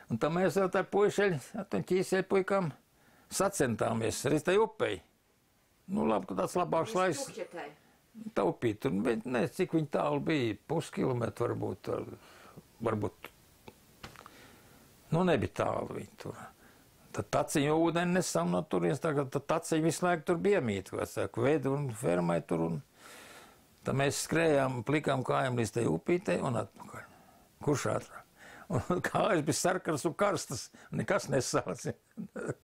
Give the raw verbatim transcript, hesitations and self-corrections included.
Un tā mēs jau tā puišeļi, un ķīseļi puikām sacentāmies arī tai upei. Nu, labi, ka tāds labāks laiks. Taupīt tur, bet ne, cik viņi tālu bija, puskilometru varbūt, varbūt, nu, nebija tālu viņi tur. Tad taciņu ūdeni nesam no turienes, tagad tad taciņu visu laiku tur bija mīt, ko saka, vedu un fermai tur, un tad mēs skrējām, plikām kājām līdz tai upītei un atpakaļ. Kurš ātrāk? Un kājas bija sarkanas un karstas, nekas nesāca.